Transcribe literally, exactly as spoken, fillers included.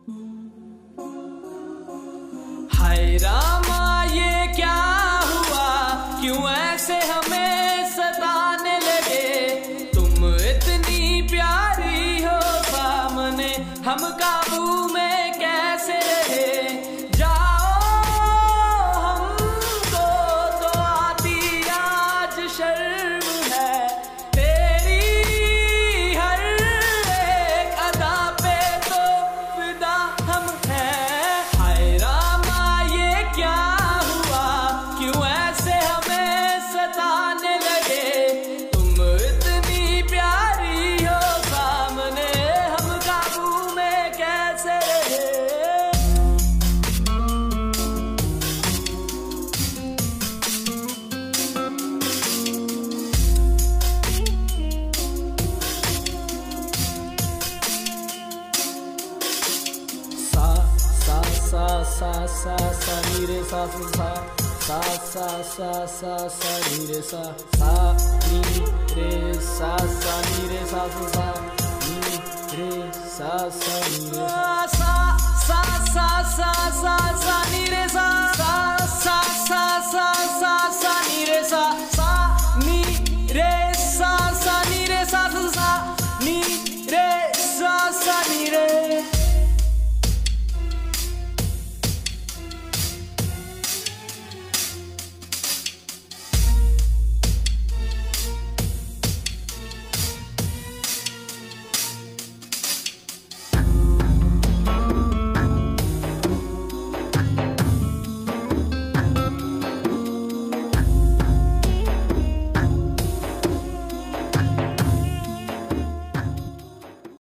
हाय रामा ये क्या हुआ, क्यों ऐसे हमें सताने लगे। तुम इतनी प्यारी हो सामने, हम काबू में कैसे रहे। जाओ हमको तो आती आज शर्म है, तेरी हर एक अदा पे तो फिदा हम हैं। हाय रामा ये क्या हुआ, क्यों ऐसे हमें सताने लगे। तुम इतनी प्यारी हो सामने, हम काबू में कैसे रहे। सा सा सा सा नी रे सा सा सा सा सा सा सा नी रे सा सा नी रे सा सा नी रे सा सा नी रे सा सा नी रे सा सा सा सा सा सा नी